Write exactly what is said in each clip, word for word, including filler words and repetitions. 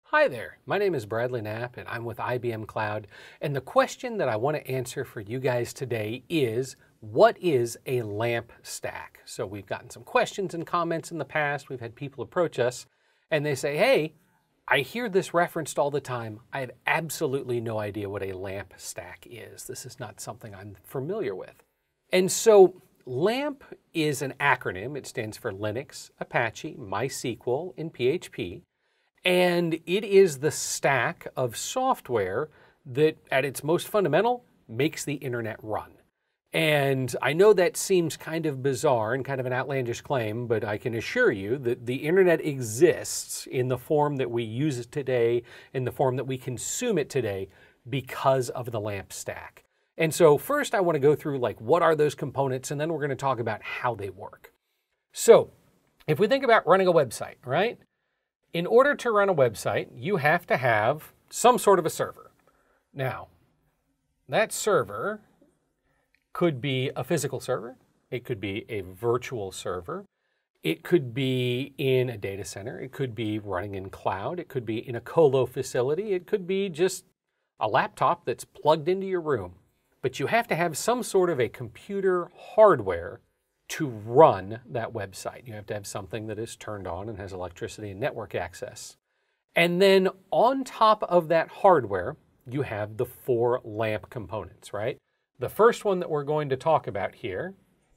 Hi there, my name is Bradley Knapp and I'm with I B M Cloud, and the question that I want to answer for you guys today is, what is a LAMP stack? So we've gotten some questions and comments in the past. We've had people approach us and they say, hey, I hear this referenced all the time. I have absolutely no idea what a LAMP stack is. This is not something I'm familiar with. And so LAMP is an acronym. It stands for Linux, Apache, MySQL, and P H P. And it is the stack of software that, at its most fundamental, makes the internet run. And I know that seems kind of bizarre and kind of an outlandish claim, but I can assure you that the internet exists in the form that we use it today, in the form that we consume it today, because of the LAMP stack. And so first I want to go through, like, what are those components, and then we're going to talk about how they work. So if we think about running a website, right? In order to run a website, you have to have some sort of a server. Now, that server could be a physical server. It could be a virtual server. It could be in a data center. It could be running in cloud. It could be in a colo facility. It could be just a laptop that's plugged into your room. But you have to have some sort of a computer hardware to run that website. You have to have something that is turned on and has electricity and network access. And then on top of that hardware, you have the four LAMP components, right? The first one that we're going to talk about here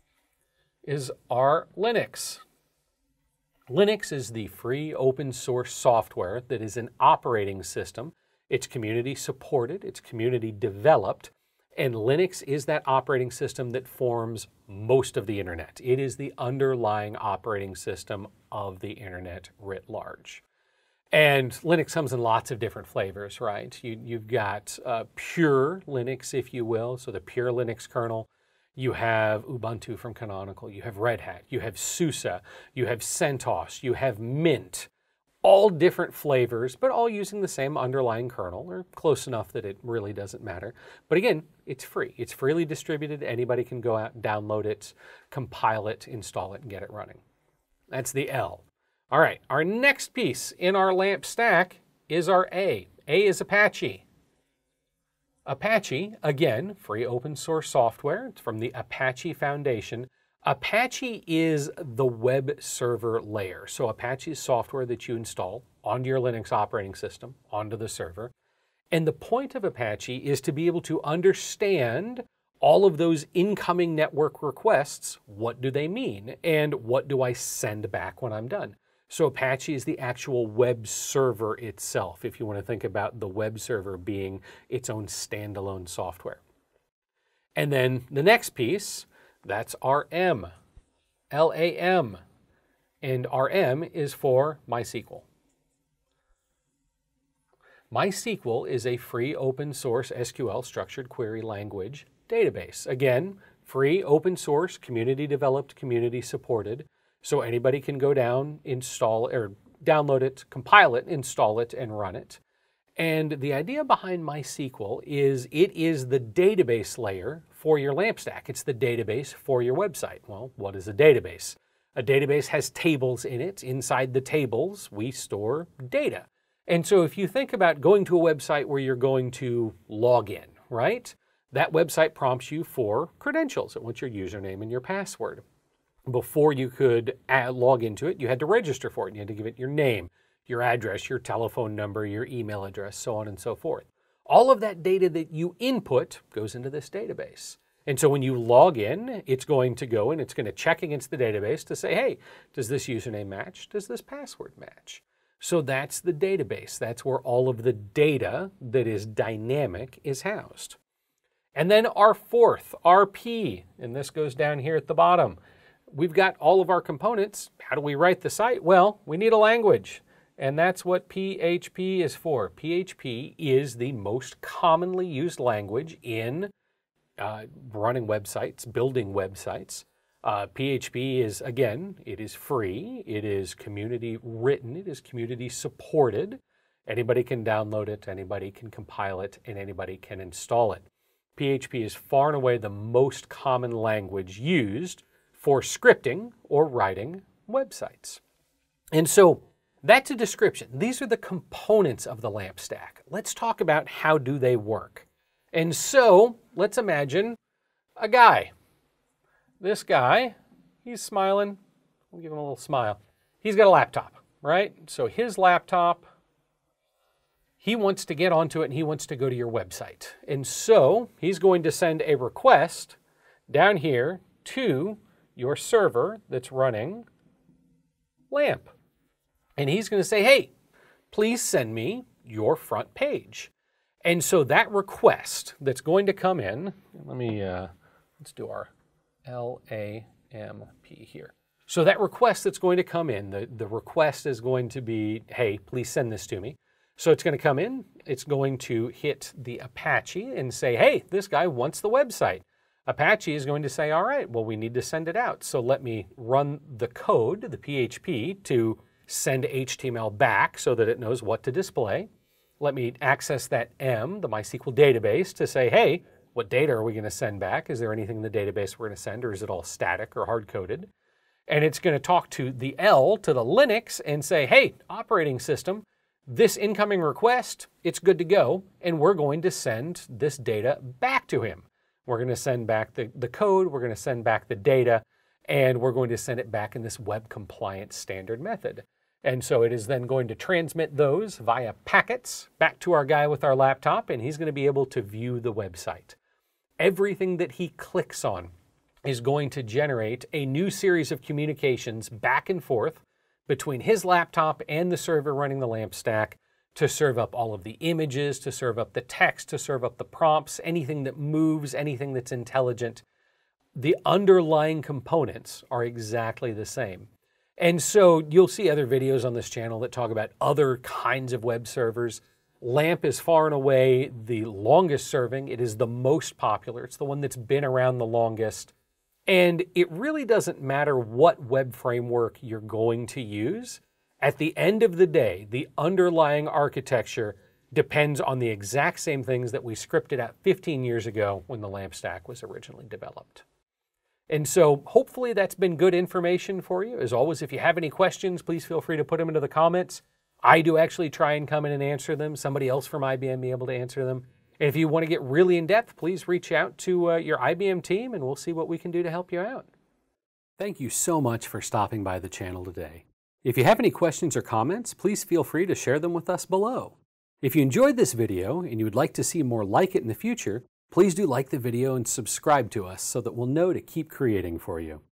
is our Linux. Linux is the free open source software that is an operating system. It's community supported, it's community developed, and Linux is that operating system that forms most of the internet. It is the underlying operating system of the internet writ large. And Linux comes in lots of different flavors, right? You, you've got uh, pure Linux, if you will, so the pure Linux kernel. You have Ubuntu from Canonical. You have Red Hat. You have SUSE. You have CentOS. You have Mint. All different flavors, but all using the same underlying kernel, or close enough that it really doesn't matter. But again, it's free. It's freely distributed. Anybody can go out, download it, compile it, install it, and get it running. That's the L. All right, our next piece in our LAMP stack is our A. A is Apache. Apache, again, free open source software. It's from the Apache Foundation. Apache is the web server layer. So Apache is software that you install onto your Linux operating system, onto the server. And the point of Apache is to be able to understand all of those incoming network requests. What do they mean? And what do I send back when I'm done? So Apache is the actual web server itself, if you want to think about the web server being its own standalone software. And then the next piece, that's our M, L A M, and our M is for MySQL. MySQL is a free open source S Q L structured query language database. Again, free open source, community developed, community supported, so anybody can go down, install or download it, compile it, install it, and run it. And the idea behind MySQL is it is the database layer for your LAMP stack. It's the database for your website. Well, what is a database? A database has tables in it. Inside the tables, we store data. And so if you think about going to a website where you're going to log in, right? That website prompts you for credentials. It wants your username and your password. Before you could add, log into it, you had to register for it. You had to give it your name, your address, your telephone number, your email address, so on and so forth. All of that data that you input goes into this database. And so when you log in, it's going to go and it's going to check against the database to say, hey, does this username match? Does this password match? So that's the database. That's where all of the data that is dynamic is housed. And then our fourth, our P, and this goes down here at the bottom. We've got all of our components. How do we write the site? Well, we need a language. And that's what P H P is for. P H P is the most commonly used language in uh, running websites, building websites. Uh, P H P is, again, it is free. It is community written. It is community supported. Anybody can download it, anybody can compile it, and anybody can install it. P H P is far and away the most common language used for scripting or writing websites. And so That's a description. These are the components of the lamp stack. Let's talk about how do they work. And so let's imagine a guy. This guy, he's smiling. We'll give him a little smile. He's got a laptop, right? So his laptop, he wants to get onto it and he wants to go to your website. And so he's going to send a request down here to your server that's running LAMP. And he's going to say, hey, please send me your front page. And so that request that's going to come in, let me, uh, let's do our L A M P here. So that request that's going to come in, the, the request is going to be, hey, please send this to me. So it's going to come in, it's going to hit the Apache and say, hey, this guy wants the website. Apache is going to say, all right, well, we need to send it out. So let me run the code, the P H P, to send H T M L back so that it knows what to display. Let me access that M, the MySQL database, to say, hey, what data are we going to send back? Is there anything in the database we're going to send, or is it all static or hard-coded? And it's going to talk to the L, to the Linux, and say, hey, operating system, this incoming request, it's good to go, and we're going to send this data back to him. We're going to send back the, the code, we're going to send back the data, and we're going to send it back in this web compliant standard method. And so it is then going to transmit those via packets back to our guy with our laptop, and he's going to be able to view the website. Everything that he clicks on is going to generate a new series of communications back and forth between his laptop and the server running the LAMP stack to serve up all of the images, to serve up the text, to serve up the prompts, anything that moves, anything that's intelligent. The underlying components are exactly the same. And so you'll see other videos on this channel that talk about other kinds of web servers. LAMP is far and away the longest serving. It is the most popular. It's the one that's been around the longest. And it really doesn't matter what web framework you're going to use. At the end of the day, the underlying architecture depends on the exact same things that we scripted out fifteen years ago when the LAMP stack was originally developed. And so hopefully that's been good information for you. As always, if you have any questions, please feel free to put them into the comments. I do actually try and come in and answer them. Somebody else from I B M be able to answer them. And if you want to get really in-depth, please reach out to uh, your I B M team and we'll see what we can do to help you out. Thank you so much for stopping by the channel today. If you have any questions or comments, please feel free to share them with us below. If you enjoyed this video and you would like to see more like it in the future, please do like the video and subscribe to us so that we'll know to keep creating for you.